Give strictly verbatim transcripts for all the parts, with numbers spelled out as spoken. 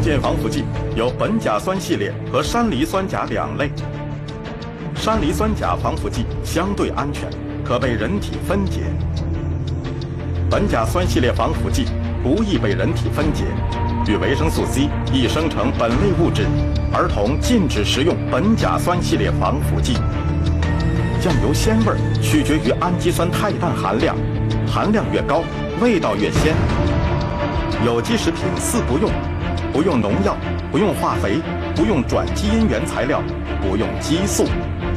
健防腐剂有苯甲酸系列和山梨酸钾两类。山梨酸钾防腐剂相对安全，可被人体分解。苯甲酸系列防腐剂不易被人体分解，与维生素 C 易生成苯类物质，儿童禁止食用苯甲酸系列防腐剂。酱油鲜味取决于氨基酸肽氮含量，含量越高，味道越鲜。有机食品四不用：不用农药，不用化肥，不用转基因原材料，不用激素。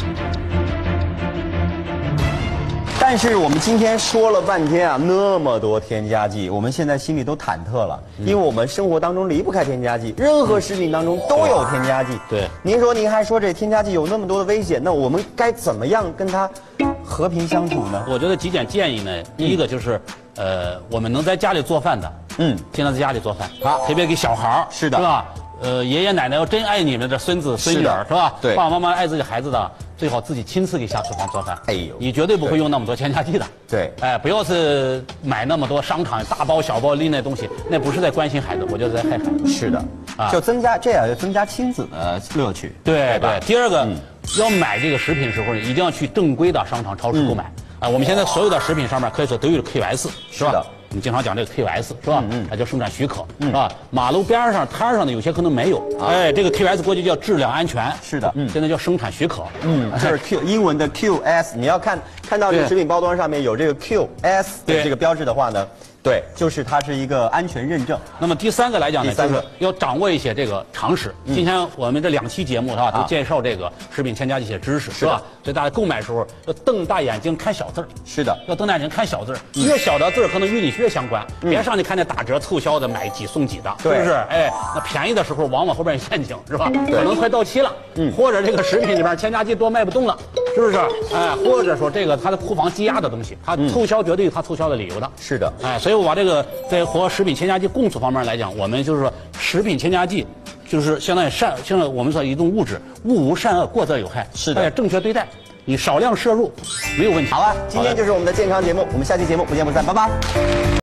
但是我们今天说了半天啊，那么多添加剂，我们现在心里都忐忑了，因为我们生活当中离不开添加剂，任何食品当中都有添加剂。 对， 您说您还说这添加剂有那么多的危险，那我们该怎么样跟它和平相处呢？ 我觉得几点建议呢，第一个就是，呃，我们能在家里做饭的，嗯，尽量在家里做饭， 好， 特别给小孩儿， 是的， 是吧？呃，爷爷奶奶要真爱你们的孙子孙女儿，是吧？ 对， 爸爸妈妈爱自己孩子的，最好自己亲自给下厨房做饭。 哎呦， 你绝对不会用那么多添加剂的。 对， 哎，不要是买那么多商场大包小包拎那东西，那不是在关心孩子，我觉得在害孩子。 是的，啊，就增加这样就增加亲子的乐趣。 对对，第二个，嗯、要买这个食品的时候，一定要去正规的商场、超市购买。啊、嗯，我们现在所有的食品上面可以说都有 Q S， 是吧？是的。我们经常讲这个 Q S 是吧？嗯，它叫生产许可，是吧？马路边上摊上的有些可能没有，哎，这个 Q S 过去叫质量安全， 是的， 嗯，现在叫生产许可， 嗯，这是 Q 英文的 Q S， 你要看看到这个食品包装上面有这个 Q S 的这个标志的话呢，对，就是它是一个安全认证。 那么第三个来讲呢，就是要掌握一些这个常识。今天我们这两期节目是吧，都介绍这个食品添加剂一些知识，是吧？所以大家购买的时候要瞪大眼睛看小字儿。 是的， 要瞪大眼睛看小字儿，越小的字儿可能与你越相关。别上去看那打折促销的，买几送几的，是不是？哎，那便宜的时候往往后边有陷阱，是吧？可能快到期了，嗯，或者这个食品里边添加剂多卖不动了，是不是？哎，或者说这个它的库房积压的东西，它促销绝对有它促销的理由的。 是的， 哎，所以我把这个在和食品添加剂共处方面来讲，我们就是说食品添加剂就是相当于善，现在我们说一种物质，物无善恶，过则有害， 是的， 大家正确对待，你少量摄入没有问题。 好了，今天就是我们的健康节目，我们下期节目不见不散，拜拜。